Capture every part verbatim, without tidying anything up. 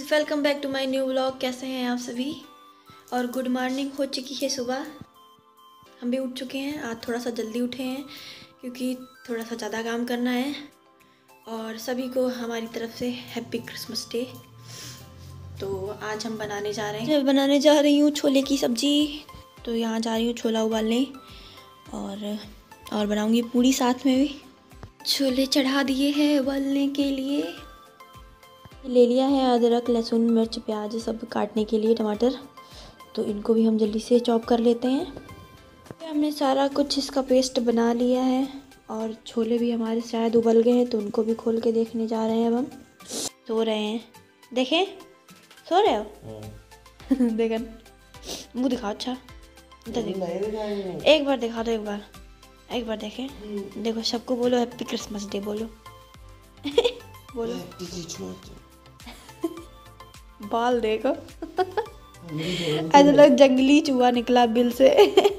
Welcome back to my new vlog. कैसे हैं आप सभी? और गुड मॉर्निंग हो चुकी है सुबह। हम भी उठ चुके हैं। आज थोड़ा सा जल्दी उठे हैं क्योंकि थोड़ा सा ज़्यादा काम करना है। और सभी को हमारी तरफ से हैप्पी क्रिसमस डे। तो आज हम बनाने जा रहे हैं मैं बनाने जा रही हूँ छोले की सब्ज़ी। तो यहाँ जा रही हूँ छोला उबालने और और बनाऊँगी पूड़ी साथ में भी। छोले चढ़ा दिए हैं उबालने के लिए। ले लिया है अदरक लहसुन मिर्च प्याज सब काटने के लिए, टमाटर। तो इनको भी हम जल्दी से चॉप कर लेते हैं। हमने सारा कुछ इसका पेस्ट बना लिया है और छोले भी हमारे शायद उबल गए हैं, तो उनको भी खोल के देखने जा रहे हैं। अब हम सो रहे हैं। देखें, सो रहे हो? देखन मुँह दिखाओ। अच्छा एक बार दिखा दो, एक बार एक बार देखें। देखो, सबको बोलो हैप्पी क्रिसमस डे। बोलो बोलो। बाल देखो ऐसा लग जंगली चूहा निकला बिल से।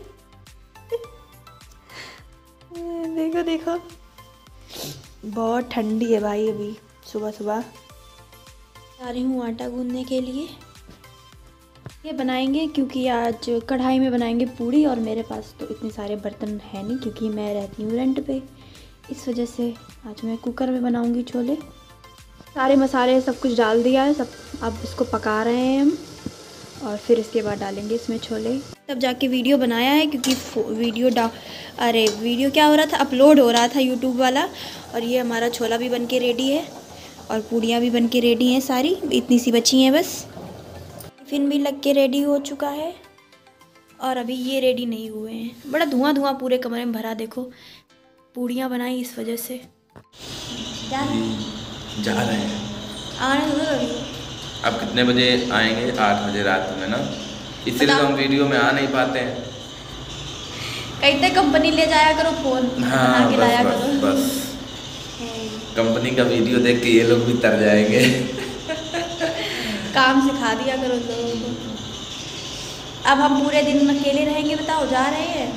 देखो देखो, बहुत ठंडी है भाई। अभी सुबह सुबह जा रही हूँ आटा गूंदने के लिए। ये बनाएंगे क्योंकि आज कढ़ाई में बनाएंगे पूड़ी, और मेरे पास तो इतने सारे बर्तन है नहीं क्योंकि मैं रहती हूँ रेंट पे। इस वजह से आज मैं कुकर में बनाऊंगी छोले। सारे मसाले सब कुछ डाल दिया है सब। अब इसको पका रहे हैं हम और फिर इसके बाद डालेंगे इसमें छोले। तब जाके वीडियो बनाया है क्योंकि वीडियो डा अरे वीडियो क्या हो रहा था, अपलोड हो रहा था यूट्यूब वाला। और ये हमारा छोला भी बन के रेडी है और पूड़ियाँ भी बन के रेडी हैं सारी। इतनी सी बची हैं बस। टिफ़िन भी लग के रेडी हो चुका है और अभी ये रेडी नहीं हुए हैं। बड़ा धुआं धुआं पूरे कमरे में भरा। देखो, पूड़ियाँ बनाई इस वजह से। जा रहे हैं जा रहे हैं आने दो अभी। अब कितने बजे आएंगे? आठ बजे रात में ना, इसलिए तो हम वीडियो में आ नहीं पाते हैं। कहीं तक कंपनी ले जाया करो फोन। हाँ बना के बस लाया बस करो। बस कंपनी का वीडियो देख के ये लोग भी तर जाएंगे। काम सिखा दिया करो लोगों को। अब हम पूरे दिन अकेले रहेंगे, बताओ। जा रहे हैं,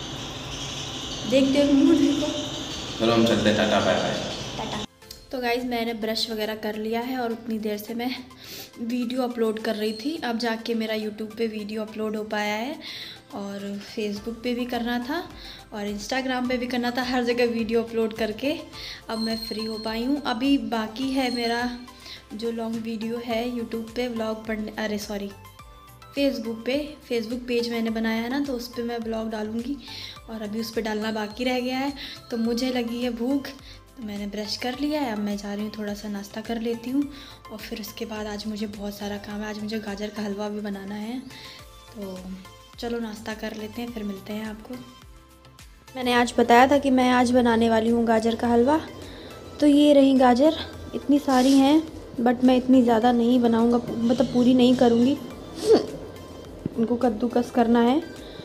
देखते हो मुँह देखो। चलो हम चलते हैं, टाटा बाय बाय। टाटा। तो गाइज़, मैंने ब्रश वगैरह कर लिया है और उतनी देर से मैं वीडियो अपलोड कर रही थी। अब जाके मेरा यूट्यूब पे वीडियो अपलोड हो पाया है और फेसबुक पे भी करना था और इंस्टाग्राम पे भी करना था। हर जगह वीडियो अपलोड करके अब मैं फ्री हो पाई हूँ। अभी बाकी है मेरा जो लॉन्ग वीडियो है यूट्यूब पे व्लॉग पढ़ने अरे सॉरी फेसबुक पे फेसबुक पेज मैंने बनाया है ना, तो उस पर मैं ब्लॉग डालूँगी और अभी उस पर डालना बाकी रह गया है। तो मुझे लगी है भूख, तो मैंने ब्रश कर लिया है। अब मैं जा रही हूँ थोड़ा सा नाश्ता कर लेती हूँ और फिर उसके बाद आज मुझे बहुत सारा काम है। आज मुझे गाजर का हलवा भी बनाना है। तो चलो नाश्ता कर लेते हैं, फिर मिलते हैं आपको। मैंने आज बताया था कि मैं आज बनाने वाली हूँ गाजर का हलवा। तो ये रही गाजर, इतनी सारी हैं, बट मैं इतनी ज़्यादा नहीं बनाऊँगा, मतलब पूरी नहीं करूँगी। इनको कद्दूकस करना है।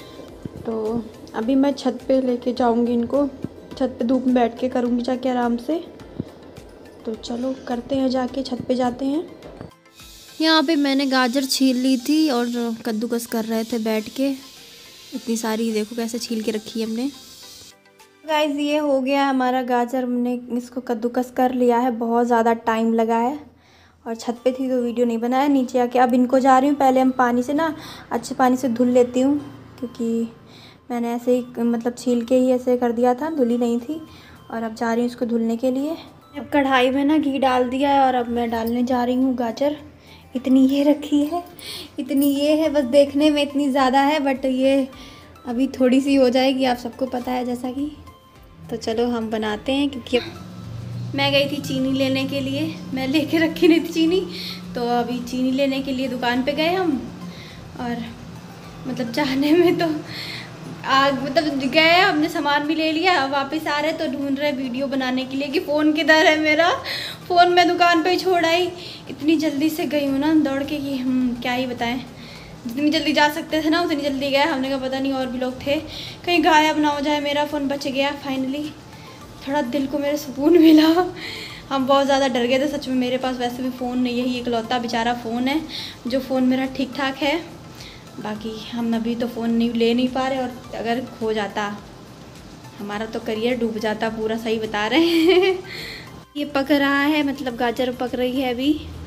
तो अभी मैं छत पे लेके जाऊँगी इनको। छत पे धूप में बैठ के करूँगी जाके आराम से। तो चलो करते हैं, जाके छत पे जाते हैं। यहाँ पे मैंने गाजर छील ली थी और कद्दूकस कर रहे थे बैठ के। इतनी सारी देखो कैसे छील के रखी है हमने। गाइस, ये हो गया हमारा गाजर। हमने इसको कद्दूकस कर लिया है। बहुत ज़्यादा टाइम लगा है और छत पे थी तो वीडियो नहीं बनाया। नीचे आके अब इनको जा रही हूँ। पहले हम पानी से ना अच्छे पानी से धुल लेती हूँ क्योंकि मैंने ऐसे ही मतलब छील के ही ऐसे कर दिया था, धुली नहीं थी। और अब जा रही हूँ इसको धुलने के लिए। अब कढ़ाई में ना घी डाल दिया है और अब मैं डालने जा रही हूँ गाजर। इतनी ये रखी है, इतनी ये है, बस देखने में इतनी ज़्यादा है बट ये अभी थोड़ी सी हो जाएगी, आप सबको पता है जैसा कि। तो चलो हम बनाते हैं। क्योंकि मैं गई थी चीनी लेने के लिए, मैं लेके रखी नहीं थी चीनी। तो अभी चीनी लेने के लिए दुकान पे गए हम और मतलब जाने में तो आग मतलब गए, हमने सामान भी ले लिया। वापस आ रहे तो ढूंढ रहे वीडियो बनाने के लिए कि फ़ोन किधर है मेरा। फ़ोन मैं दुकान पे ही छोड़ आई। इतनी जल्दी से गई हूँ ना दौड़ के कि हम क्या ही बताएं। जितनी जल्दी जा सकते थे ना उतनी जल्दी गए। हमने कहा पता नहीं और भी लोग थे, कहीं गायब ना हो जाए। मेरा फ़ोन बच गया फाइनली। थोड़ा दिल को मेरे सुकून मिला। हम बहुत ज़्यादा डर गए थे सच में। मेरे पास वैसे भी फ़ोन नहीं, यही इकलौता बेचारा फ़ोन है जो फ़ोन मेरा ठीक ठाक है। बाकी हम अभी तो फ़ोन नहीं ले नहीं पा रहे और अगर खो जाता हमारा तो करियर डूब जाता पूरा। सही बता रहे हैं। ये पक रहा है, मतलब गाजर पक रही है अभी।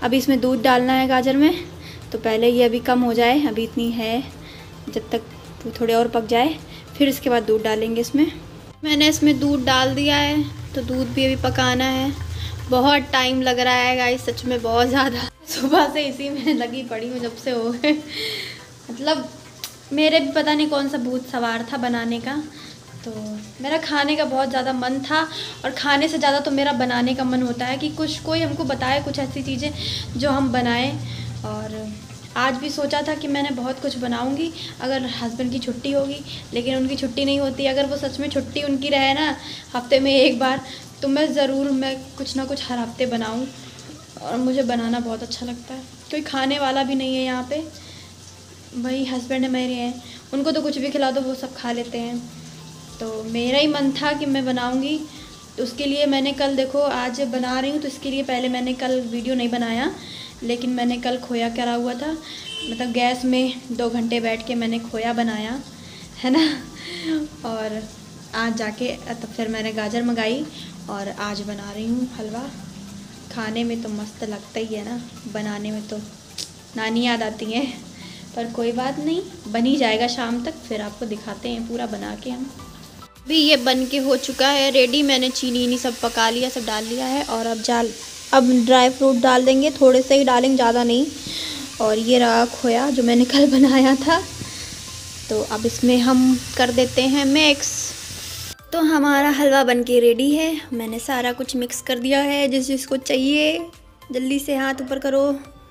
अभी इसमें दूध डालना है गाजर में, तो पहले ये अभी कम हो जाए, अभी इतनी है, जब तक वो थोड़े और पक जाए फिर इसके बाद दूध डालेंगे इसमें। मैंने इसमें दूध डाल दिया है, तो दूध भी अभी पकाना है। बहुत टाइम लग रहा है गाइस, सच में बहुत ज़्यादा। सुबह से इसी में लगी पड़ी हूँ जब से हो गए। मतलब मेरे भी पता नहीं कौन सा भूत सवार था बनाने का। तो मेरा खाने का बहुत ज़्यादा मन था, और खाने से ज़्यादा तो मेरा बनाने का मन होता है कि कुछ कोई हमको बताए कुछ ऐसी चीज़ें जो हम बनाएं। और आज भी सोचा था कि मैंने बहुत कुछ बनाऊंगी अगर हस्बैंड की छुट्टी होगी, लेकिन उनकी छुट्टी नहीं होती। अगर वो सच में छुट्टी उनकी रहे ना हफ्ते में एक बार, तो मैं ज़रूर मैं कुछ ना कुछ हर हफ्ते बनाऊँ। और मुझे बनाना बहुत अच्छा लगता है। कोई खाने वाला भी नहीं है यहाँ पे, वही हस्बैंड मेरे हैं, उनको तो कुछ भी खिला दो वो सब खा लेते हैं। तो मेरा ही मन था कि मैं बनाऊंगी, तो उसके लिए मैंने कल देखो आज बना रही हूँ, तो इसके लिए पहले मैंने कल वीडियो नहीं बनाया, लेकिन मैंने कल खोया करा हुआ था, मतलब गैस में दो घंटे बैठ के मैंने खोया बनाया है ना। और आज जाके तो फिर मैंने गाजर मंगाई और आज बना रही हूँ हलवा। खाने में तो मस्त लगता ही है ना, बनाने में तो नानी याद आती है, पर कोई बात नहीं, बन ही जाएगा शाम तक, फिर आपको दिखाते हैं पूरा बना के हम। भी ये बन के हो चुका है रेडी, मैंने चीनी ईनी सब पका लिया, सब डाल लिया है। और अब जाल अब ड्राई फ्रूट डाल देंगे, थोड़े से ही डालेंगे, ज़्यादा नहीं। और ये रहा खोया जो मैंने कल बनाया था, तो अब इसमें हम कर देते हैं मिक्स। तो हमारा हलवा बन के रेडी है, मैंने सारा कुछ मिक्स कर दिया है। जिस जिसको चाहिए जल्दी से हाथ ऊपर करो।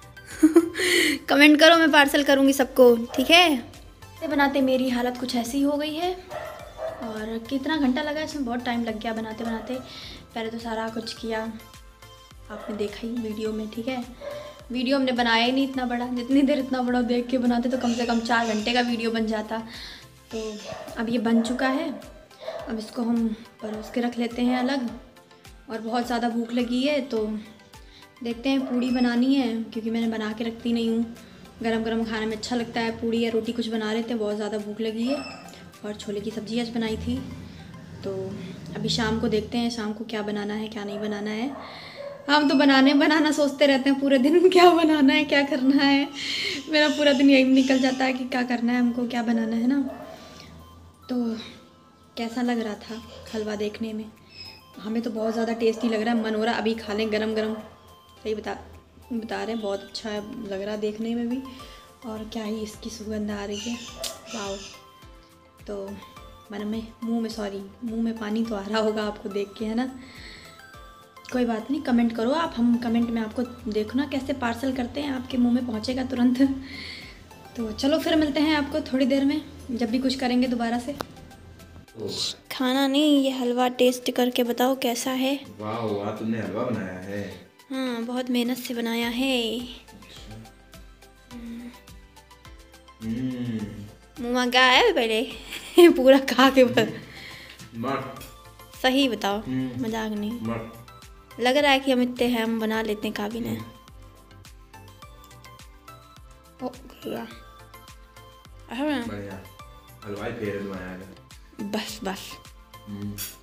कमेंट करो, मैं पार्सल करूँगी सबको, ठीक है। ये बनाते मेरी हालत कुछ ऐसी हो गई है। और कितना घंटा लगा इसमें, बहुत टाइम लग गया बनाते बनाते। पहले तो सारा कुछ किया, आपने देखा ही वीडियो में, ठीक है। वीडियो हमने बनाया ही नहीं इतना बड़ा, जितनी देर इतना बड़ा देख के बनाते तो कम से कम चार घंटे का वीडियो बन जाता। तो अब ये बन चुका है, अब इसको हम परोस के रख लेते हैं अलग। और बहुत ज़्यादा भूख लगी है, तो देखते हैं, पूड़ी बनानी है क्योंकि मैंने बना के रखती नहीं हूँ। गरम गरम खाने में अच्छा लगता है, पूड़ी या रोटी कुछ बना लेते हैं, बहुत ज़्यादा भूख लगी है। और छोले की सब्ज़ी आज बनाई थी, तो अभी शाम को देखते हैं शाम को क्या बनाना है क्या नहीं बनाना है। हम तो बनाने बनाना सोचते रहते हैं पूरे दिन, क्या बनाना है क्या करना है। मेरा पूरा दिन यही निकल जाता है कि क्या करना है हमको, क्या बनाना है ना। तो कैसा लग रहा था हलवा देखने में, हमें तो बहुत ज़्यादा टेस्टी लग रहा है, मन हो रहा अभी खा लें गरम गरम। सही बता बता रहे हैं, बहुत अच्छा लग रहा है देखने में भी। और क्या ही इसकी सुगंध आ रही है, वाओ। तो मन में मुंह में सॉरी मुंह में पानी तो आ रहा होगा आपको देख के, है ना। कोई बात नहीं, कमेंट करो आप, हम कमेंट में आपको देखना कैसे पार्सल करते हैं, आपके मुंह में पहुंचेगा तुरंत। तो चलो फिर मिलते हैं आपको थोड़ी देर में, जब भी कुछ करेंगे दोबारा से। खाना नहीं, ये हलवा टेस्ट करके बताओ कैसा है। वाह वाह, तुमने हलवा बनाया है। हाँ, बहुत मेहनत से बनाया है। मुँह में क्या है पहले पूरा खा के बस सही बताओ, मजाक नहीं। लग रहा है कि हम इतने हैं, हम बना लेते हैं काबिल है। ओ बढ़िया, बढ़िया हलवाई फेर बनाया है। बस बस।